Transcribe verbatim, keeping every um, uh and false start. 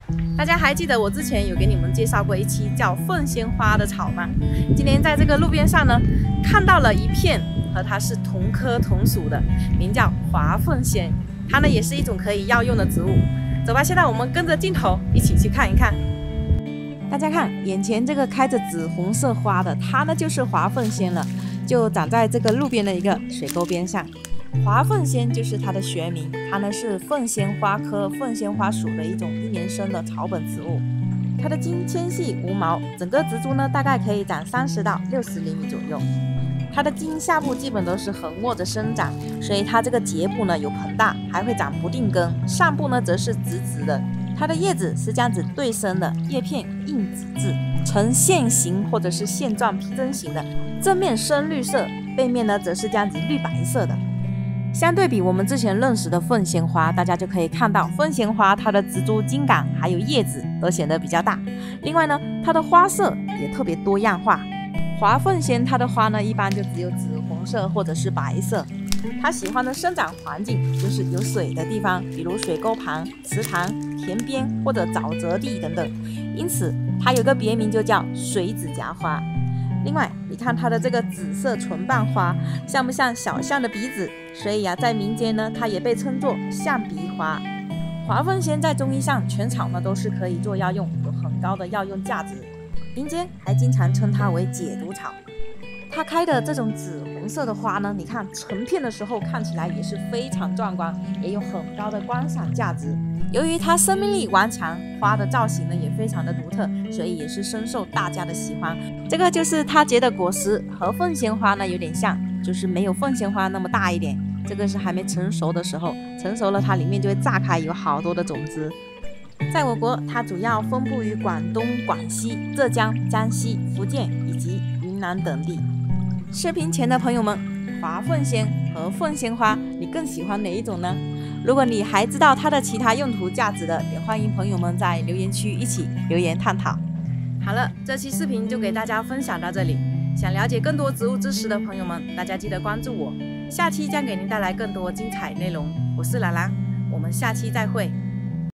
大家还记得我之前有给你们介绍过一期叫凤仙花的草吗？今天在这个路边上呢，看到了一片和它是同科同属的，名叫华凤仙，它呢也是一种可以药用的植物。走吧，现在我们跟着镜头一起去看一看。大家看，眼前这个开着紫红色花的，它呢就是华凤仙了，就长在这个路边的一个水沟边上。华凤仙就是它的学名，它呢是凤仙花科凤仙花属的一种一年生的草本植物。它的茎纤细无毛，整个植株呢大概可以长三十到六十厘米左右。它的茎下部基本都是横卧着生长，所以它这个节部呢有膨大，还会长不定根，上部呢则是直直的。它的叶子是这样子对生的，叶片硬紫质，呈线形或者是线状披针形的，正面深绿色，背面呢则是这样子绿白色的。相对比我们之前认识的凤仙花，大家就可以看到凤仙花它的植株茎秆还有叶子都显得比较大。另外呢，它的花色也特别多样化。华凤仙它的花呢，一般就只有紫红色或者是白色。它喜欢的生长环境就是有水的地方，比如水沟旁、池塘、田边或者沼泽地等等。因此，它有个别名就叫水指甲花。另外，你看它的这个紫色唇瓣花，像不像小象的鼻子？所以呀、啊，在民间呢，它也被称作象鼻花。华凤仙在中医上全草呢都是可以做药用，有很高的药用价值。民间还经常称它为解毒草。它开的这种紫红色的花呢，你看成片的时候看起来也是非常壮观，也有很高的观赏价值。由于它生命力顽强，花的造型呢也非常的独特，所以也是深受大家的喜欢。这个就是它结的果实，和凤仙花呢有点像，就是没有凤仙花那么大一点。这个是还没成熟的时候，成熟了它里面就会炸开，有好多的种子。在我国，它主要分布于广东、广西、浙江、江西、福建以及云南等地。视频前的朋友们，华凤仙和凤仙花，你更喜欢哪一种呢？如果你还知道它的其他用途价值的，也欢迎朋友们在留言区一起留言探讨。好了，这期视频就给大家分享到这里。想了解更多植物知识的朋友们，大家记得关注我，下期将给您带来更多精彩内容。我是兰兰，我们下期再会。